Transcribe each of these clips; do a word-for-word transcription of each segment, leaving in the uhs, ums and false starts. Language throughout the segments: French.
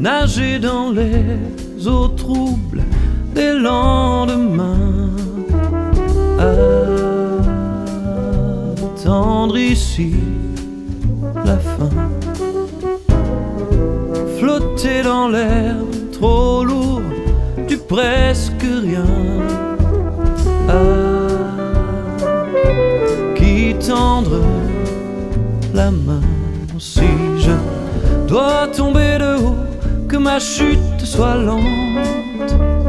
nager dans les eaux troubles des lendemains, attendre ici la fin, flotter dans l'air trop lourd du presque rien, à qui tendre la main. Si je dois tomber de haut, que ma chute soit lente,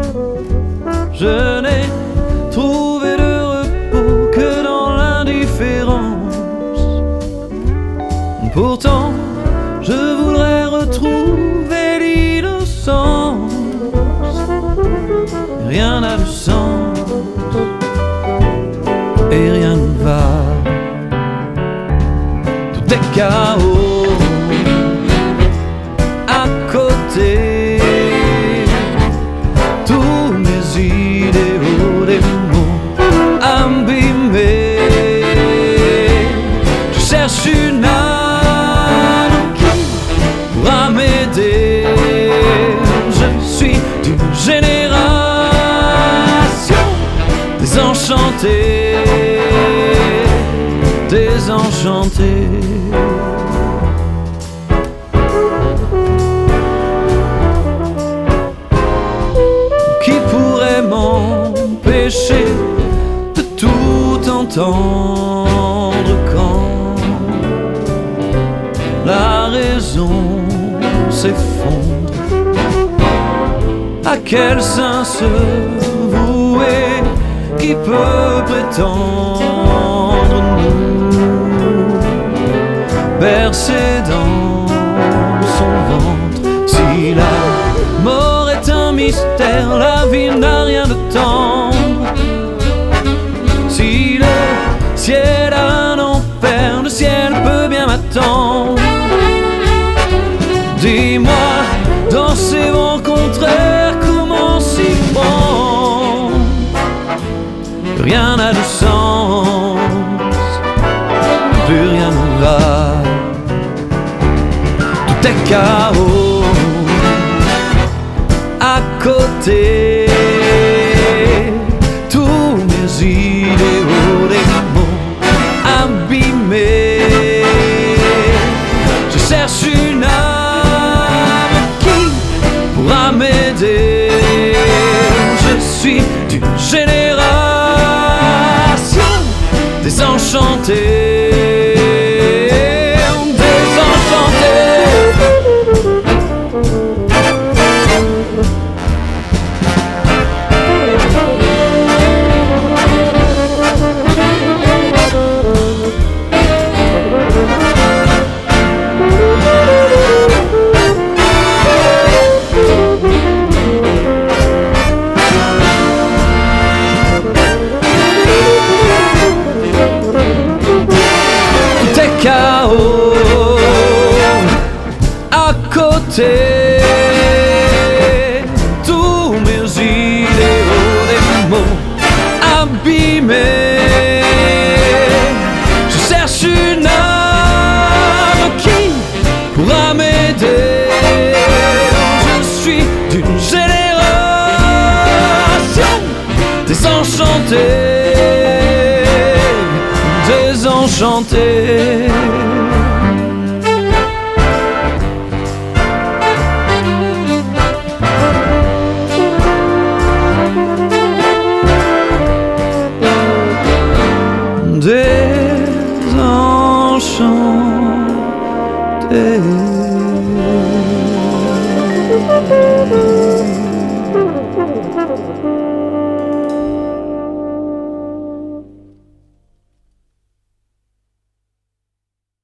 je n'ai trouvé de repos que dans l'indifférence. Pourtant, je voudrais retrouver l'innocence. Rien n'a de sens et rien ne va. Tout est chaos à côté. Tous mes idéaux, des mots abîmés. Je cherche une âme qui pourra m'aider. Je suis d'une génération désenchantée, désenchantée. Qui pourrait m'empêcher de tout entendre quand la raison s'effondre? À quel saint se vouer? Qui peut prétendre nous bercer dans son ventre? Si la mort est un mystère, la vie n'a rien de tendre. Si le ciel a un enfer, le ciel peut bien m'attendre. Dis-moi, dans ces vents contraires, comment s'y prendre? Rien n'a de sens, plus rien ne va. Tout est chaos à côté. Tous mes idéaux, des mots abîmés. Je cherche une âme qui pourra m'aider. Je suis d'une génération désenchantée. Chaos à côté. Tous mes idéaux, des mots abîmés. Je cherche une âme qui pourra m'aider. Je suis d'une génération désenchantée, désenchantée. Désenchanté.